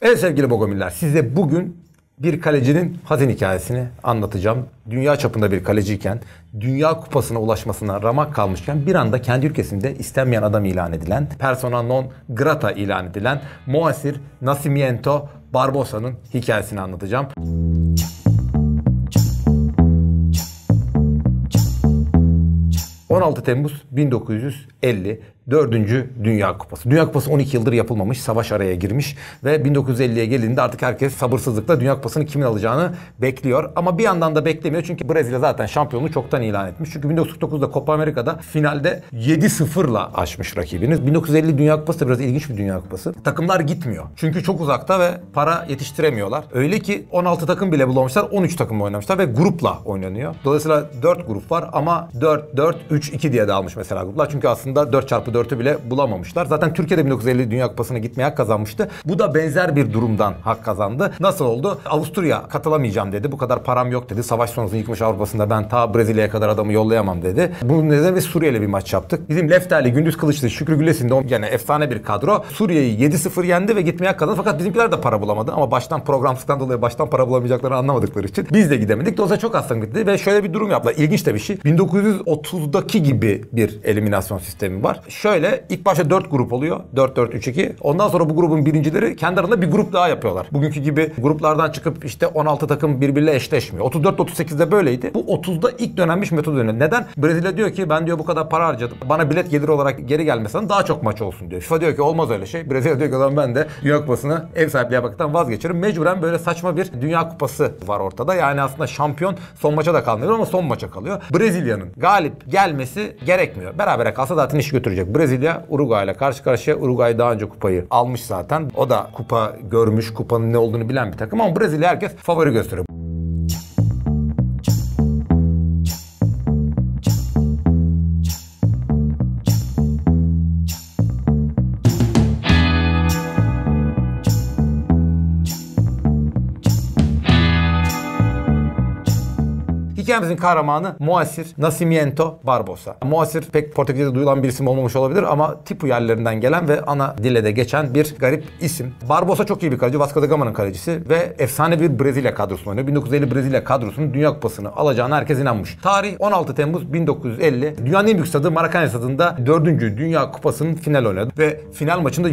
Evet sevgili Bogomiller, size bugün bir kalecinin hazin hikayesini anlatacağım. Dünya çapında bir kaleciyken, Dünya Kupası'na ulaşmasına ramak kalmışken bir anda kendi ülkesinde istenmeyen adam ilan edilen, persona non grata ilan edilen Moacir Nascimento Barbosa'nın hikayesini anlatacağım. 16 Temmuz 1950 4. Dünya Kupası. Dünya Kupası 12 yıldır yapılmamış, savaş araya girmiş ve 1950'ye gelindiğinde artık herkes sabırsızlıkla Dünya Kupası'nı kimin alacağını bekliyor. Ama bir yandan da beklemiyor çünkü Brezilya zaten şampiyonluğu çoktan ilan etmiş. Çünkü 1949'da Copa Amerika'da finalde 7-0'la aşmış rakibiniz. 1950 Dünya Kupası da biraz ilginç bir Dünya Kupası. Takımlar gitmiyor. Çünkü çok uzakta ve para yetiştiremiyorlar. Öyle ki 16 takım bile bulamamışlar, 13 takımla oynamışlar ve grupla oynanıyor. Dolayısıyla 4 grup var ama 4-4-3-2 diye dağılmış mesela gruplar. Çünkü aslında 4x4'ü bile bulamamışlar. Zaten Türkiye'de 1950 Dünya Kupası'na gitmeye hak kazanmıştı. Bu da benzer bir durumdan hak kazandı. Nasıl oldu? Avusturya katılamayacağım dedi. Bu kadar param yok dedi. Savaş sonrası yıkmış Avrupa'sında ben ta Brezilya'ya kadar adamı yollayamam dedi. Bunun nedeniyle Suriye'yle bir maç yaptık. Bizim Lefterli, Gündüz Kılıçlı, Şükrü Güles'in de yani efsane bir kadro. Suriye'yi 7-0 yendi ve gitmeye hak kazandı. Fakat bizimkiler de para bulamadı. Ama baştan programsızlıktan dolayı baştan para bulamayacaklarını anlamadıkları için biz de gidemedik. Dolayısıyla çok aslan gitti ve şöyle bir durum yaptılar. İlginç de bir şey. 1930'daki gibi bir eliminasyon sistemi var. Şöyle ilk başta 4 grup oluyor. 4-4-3-2. Ondan sonra bu grubun birincileri kendi arasında bir grup daha yapıyorlar. Bugünkü gibi gruplardan çıkıp işte 16 takım birbiriyle eşleşmiyor. 34-38'de böyleydi. Bu 30'da ilk dönenmiş metodu dönüyor. Neden? Brezilya diyor ki ben diyor bu kadar para harcadım. Bana bilet geliri olarak geri gelmesen daha çok maç olsun diyor. FIFA diyor ki olmaz öyle şey. Brezilya diyor ki o zaman ben de Dünya Kupası'nı ev sahipliği yapmaktan vazgeçerim. Mecburen böyle saçma bir Dünya Kupası var ortada. Yani aslında şampiyon son maça da kalmıyor ama son maça kalıyor. Brezilya'nın galip gelmesi gerekmiyor. Berabere kalsa zaten iş götürecek. Brezilya Uruguay ile karşı karşıya. Uruguay daha önce kupayı almış zaten. O da kupa görmüş, kupanın ne olduğunu bilen bir takım ama Brezilya herkes favori gösteriyor. Hikayemizin kahramanı Moacir Nascimento Barbosa. Moacir pek Portekizce'de duyulan bir isim olmamış olabilir ama Tipu yerlerinden gelen ve ana dile de geçen bir garip isim. Barbosa çok iyi bir kaleci. Vasco da Gama'nın kalecisi ve efsane bir Brezilya kadrosunu oynuyor. 1950 Brezilya kadrosunun Dünya Kupası'nı alacağına herkes inanmış. Tarih 16 Temmuz 1950. Dünyanın en büyük stadı Maracanã stadında 4. Dünya Kupası'nın final oynadı. Ve final maçında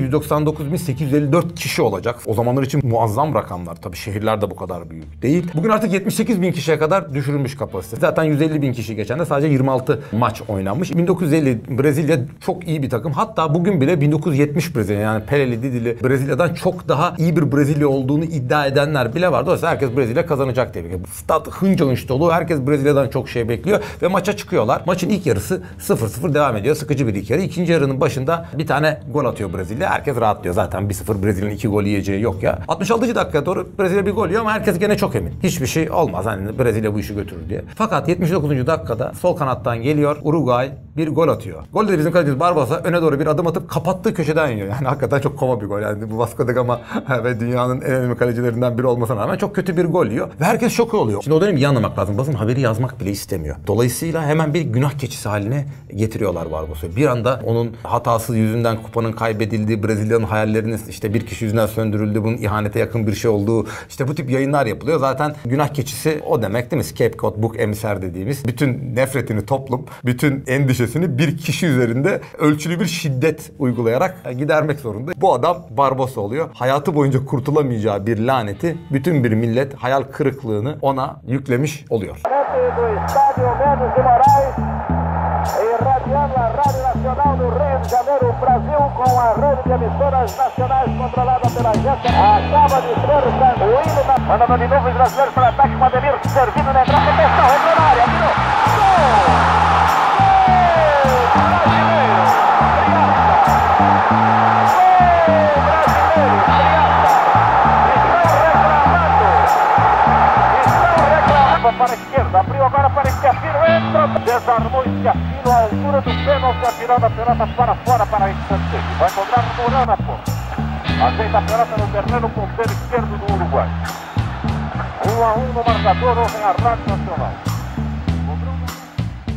199.854 kişi olacak. O zamanlar için muazzam rakamlar. Tabii şehirler de bu kadar büyük değil. Bugün artık 78.000 kişiye kadar düşürülmüş kapasite. Zaten 150.000 kişi geçen de sadece 26 maç oynanmış. 1950 Brezilya çok iyi bir takım. Hatta bugün bile 1970 Brezilya yani Peleli, Didili Brezilya'dan çok daha iyi bir Brezilya olduğunu iddia edenler bile var. Dolayısıyla herkes Brezilya kazanacak diye bekliyor. Stat hınca hınç dolu. Herkes Brezilya'dan çok şey bekliyor ve maça çıkıyorlar. Maçın ilk yarısı 0-0 devam ediyor. Sıkıcı bir ilk yarı. İkinci yarının başında bir tane gol atıyor Brezilya. Herkes rahatlıyor. Zaten 1-0 Brezilya'nın 2 gol yiyeceği yok ya. 66. dakikaya doğru Brezilya bir gol yiyor ama herkes gene çok emin. Hiçbir şey olmaz. Hani Brezilya bu işi götürür diye. Fakat 79. dakikada sol kanattan geliyor. Uruguay bir gol atıyor. Golde de bizim kalecimiz Barbosa öne doğru bir adım atıp kapattığı köşeden yiyor. Yani hakikaten çok koma bir gol. Yani bu Vasco da Gama ve dünyanın en önemli kalecilerinden biri olmasına rağmen çok kötü bir gol yiyor. Ve herkes şok oluyor. Şimdi o dönem iyi anlamak lazım. Basın haberi yazmak bile istemiyor. Dolayısıyla hemen bir günah keçisi haline getiriyorlar Barbosa'yı. Bir anda onun hatası yüzünden kupanın kaybedildiği, Brezilya'nın hayallerinin işte bir kişi yüzünden söndürüldü, bunun ihanete yakın bir şey olduğu, işte bu tip yayınlar yapılıyor. Zaten günah keçisi o demek değil mi? Scapegoat, bug emisar dediğimiz bütün nefretini toplum, bütün endişesini bir kişi üzerinde ölçülü bir şiddet uygulayarak gidermek zorunda. Bu adam Barbosa oluyor. Hayatı boyunca kurtulamayacağı bir laneti bütün bir millet hayal kırıklığını ona yüklemiş oluyor. Irradiando a Rádio Nacional do Rio de Janeiro, Brasil, com a rede de emissoras nacionais controlada pela agência. Acaba de ser o hino da... Mandando de novo os brasileiros para ataque, com Ademir servindo na entrada, atenção, entrou na área, virou. Gol! Para a esquerda, abriu agora para Esquiafino, entra, desarmou Esquiafino à altura do pênalti, atirando a pelota para fora para escanteio. Vai cobrar Mourão na ponta. Ajeita a pelota no terreno com o pé esquerdo do Uruguai. 1-1 no marcador, ontem a Rádio Nacional.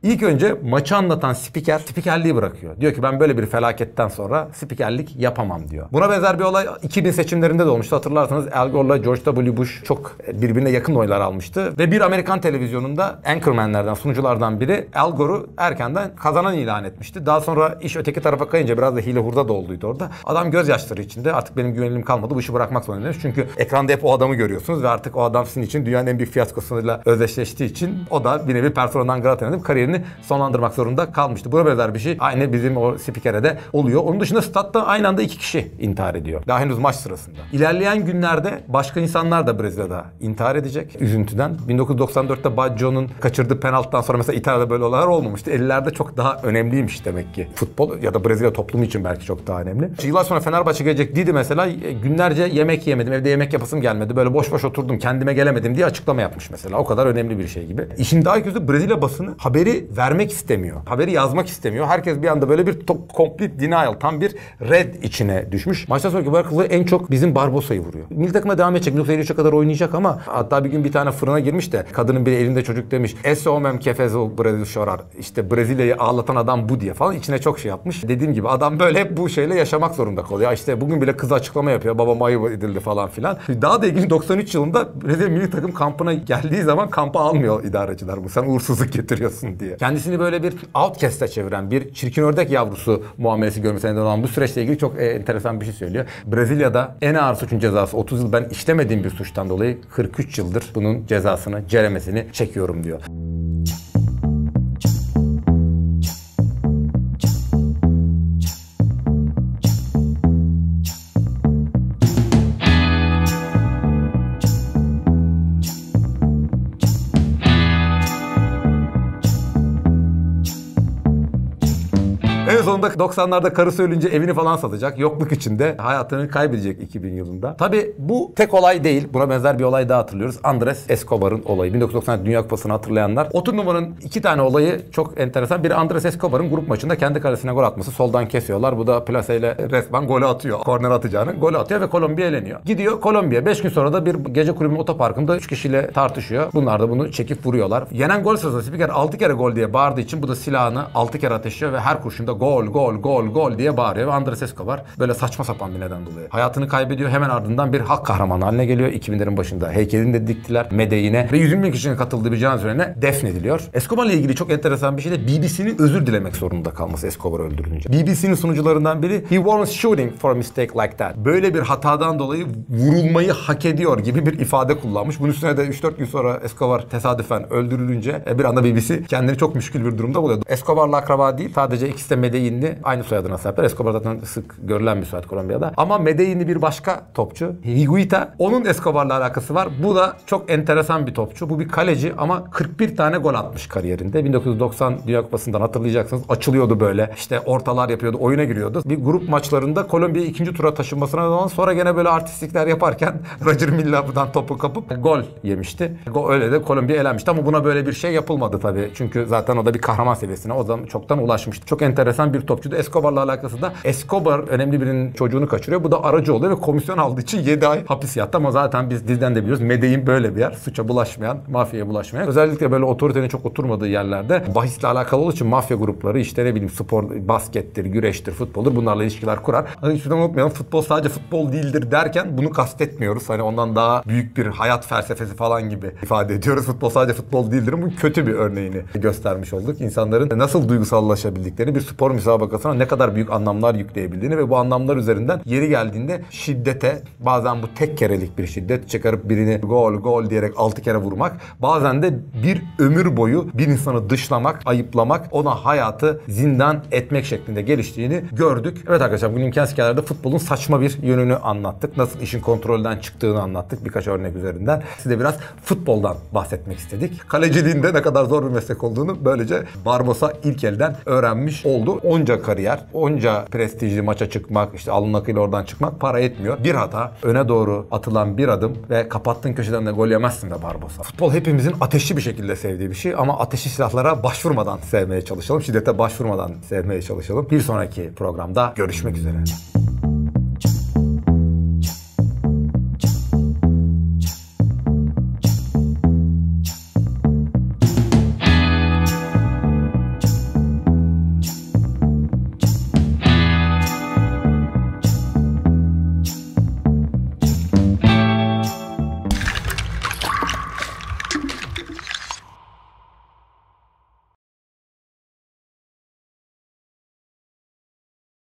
İlk önce maçı anlatan spiker spikerliği bırakıyor. Diyor ki ben böyle bir felaketten sonra spikerlik yapamam diyor. Buna benzer bir olay 2000 seçimlerinde de olmuştu. Hatırlarsanız Al Gore'la George W. Bush çok birbirine yakın oylar almıştı. Ve bir Amerikan televizyonunda anchormanlerden, sunuculardan biri Al Gore'u erkenden kazanan ilan etmişti. Daha sonra iş öteki tarafa kayınca biraz da hile hurda da olduydu orada. Adam gözyaşları içinde artık benim güvenim kalmadı, bu işi bırakmak zorundayım. Çünkü ekranda hep o adamı görüyorsunuz ve artık o adam sizin için dünyanın en büyük fiyaskosuyla özdeşleştiği için o da bir nevi persona non grata edip kariyerini sonlandırmak zorunda kalmıştı. Buna benzer bir şey aynı bizim o spikere de oluyor. Onun dışında statta aynı anda 2 kişi intihar ediyor. Daha henüz maç sırasında. İlerleyen günlerde başka insanlar da Brezilya'da intihar edecek üzüntüden. 1994'te Baggio'nun kaçırdığı penaltıdan sonra mesela İtalya'da böyle olaylar olmamıştı. 50'lerde çok daha önemliymiş demek ki. Futbol ya da Brezilya toplumu için belki çok daha önemli. Yıllar sonra Fenerbahçe gelecek dedi mesela, günlerce yemek yemedim, evde yemek yapasım gelmedi, böyle boş boş oturdum, kendime gelemedim diye açıklama yapmış mesela. O kadar önemli bir şey gibi. İşin daha kötüsü Brezilya basını haberi vermek istemiyor. Haberi yazmak istemiyor. Herkes bir anda böyle bir complete denial, tam bir red içine düşmüş. Maçtan sonraki bırakılı en çok bizim Barbosa'yı vuruyor. Milli takıma devam edecek. 1953'e kadar oynayacak ama hatta bir gün bir tane fırına girmiş de kadının biri elinde çocuk demiş. Esse homem que fez o Brasil chorar. İşte Brezilya'yı ağlatan adam bu diye falan içine çok şey yapmış. Dediğim gibi adam böyle hep bu şeyle yaşamak zorunda kalıyor. İşte bugün bile kız açıklama yapıyor. Babam ayıp edildi falan filan. Daha da ilginç, 93 yılında Brezilya milli takım kampına geldiği zaman kampa almıyor idareciler. Bu sen uğursuzluk getiriyorsun diye. Kendisini böyle bir outcast'a çeviren, bir çirkin ördek yavrusu muamelesi görmesine neden olan bu süreçle ilgili çok enteresan bir şey söylüyor. Brezilya'da en ağır suçun cezası 30 yıl, ben işlemediğim bir suçtan dolayı 43 yıldır bunun cezasını, ceremesini çekiyorum diyor. En sonunda 90'larda karısı ölünce evini falan satacak. Yokluk içinde hayatını kaybedecek 2000 yılında. Tabii bu tek olay değil. Buna benzer bir olay daha hatırlıyoruz. Andres Escobar'ın olayı. 1990 Dünya Kupası'nı hatırlayanlar. O turnuvanın 2 tane olayı çok enteresan. Biri Andres Escobar'ın grup maçında kendi kalesine gol atması. Soldan kesiyorlar. Bu da plaseyle resmen golü atıyor. Korner atacağını golü atıyor ve Kolombiya eleniyor. Gidiyor Kolombiya. 5 gün sonra da bir gece kulübünün otoparkında 3 kişiyle tartışıyor. Bunlar da bunu çekip vuruyorlar. Yenen gol sırasında spiker 6 kere gol diye bağırdığı için bu da silahını 6 kere ateşliyor ve her kurşunda gol, gol, gol, gol diye bağırıyor ve Andres Escobar böyle saçma sapan bir neden dolayı hayatını kaybediyor. Hemen ardından bir halk kahramanı haline geliyor. 2000'lerin başında heykelini de diktiler Medellin'e ve 120 bin kişinin katıldığı bir cenaze törenine defnediliyor. Escobar'la ilgili çok enteresan bir şey de BBC'nin özür dilemek zorunda kalması Escobar'ı öldürülünce. BBC'nin sunucularından biri "He warrants shooting for a mistake like that." Böyle bir hatadan dolayı vurulmayı hak ediyor gibi bir ifade kullanmış. Bunun üstüne de 3-4 gün sonra Escobar tesadüfen öldürülünce bir anda BBC kendini çok müşkül bir durumda buluyordu. Escobar'la akraba değil, sadece ikisi de Medellin'li, aynı soyadına sahipler. Escobar zaten sık görülen bir soyad Kolombiya'da. Ama Medellin'li bir başka topçu, Higuita, onun Escobar'la alakası var. Bu da çok enteresan bir topçu. Bu bir kaleci ama 41 tane gol atmış kariyerinde. 1990 Dünya Kupası'ndan hatırlayacaksınız. Açılıyordu böyle. İşte ortalar yapıyordu, oyuna giriyordu. Bir grup maçlarında Kolombiya'yı ikinci tura taşınmasına rağmen sonra gene böyle artistlikler yaparken Roger Mila'dan topu kapıp gol yemişti. Öyle de Kolombiya elenmişti ama buna böyle bir şey yapılmadı tabii. Çünkü zaten o da bir kahraman seviyesine o zaman çoktan ulaşmıştı. Çok enteresan bir topçuydu. Escobar'la alakası da Escobar önemli birinin çocuğunu kaçırıyor. Bu da aracı oluyor ve komisyon aldığı için 7 ay hapis yattı ama zaten biz diziden de biliyoruz. Medellin böyle bir yer. Suça bulaşmayan, mafyaya bulaşmayan. Özellikle böyle otoritenin çok oturmadığı yerlerde bahisle alakalı olduğu için mafya grupları işte ne bileyim spor, baskettir, güreştir, futboldur, bunlarla ilişkiler kurar. Hani şuradan unutmayalım, futbol sadece futbol değildir derken bunu kastetmiyoruz. Hani ondan daha büyük bir hayat felsefesi falan gibi ifade ediyoruz. Futbol sadece futbol değildir. Bunun kötü bir örneğini göstermiş olduk. İnsanların nasıl duygusallaşabildiklerini, bir spor müsabakasına ne kadar büyük anlamlar yükleyebildiğini ve bu anlamlar üzerinden yeri geldiğinde şiddete, bazen bu tek kerelik bir şiddet, çıkarıp birini gol gol diyerek 6 kere vurmak, bazen de bir ömür boyu bir insanı dışlamak, ayıplamak, ona hayatı zindan etmek şeklinde geliştiğini gördük. Evet arkadaşlar, bugün imkansız hikayelerde futbolun saçma bir yönünü anlattık. Nasıl işin kontrolden çıktığını anlattık birkaç örnek üzerinden. Size biraz futboldan bahsetmek istedik. Kaleciliğin de ne kadar zor bir meslek olduğunu böylece Barbosa ilk elden öğrenmiş oldu. Onca kariyer, onca prestijli maça çıkmak, işte alın akıyla oradan çıkmak para etmiyor. Bir hata, öne doğru atılan bir adım ve kapattığın köşeden de gol yemezsin be Barbosa. Futbol hepimizin ateşli bir şekilde sevdiği bir şey ama ateşli silahlara başvurmadan sevmeye çalışalım. Şiddete başvurmadan sevmeye çalışalım. Bir sonraki programda görüşmek üzere.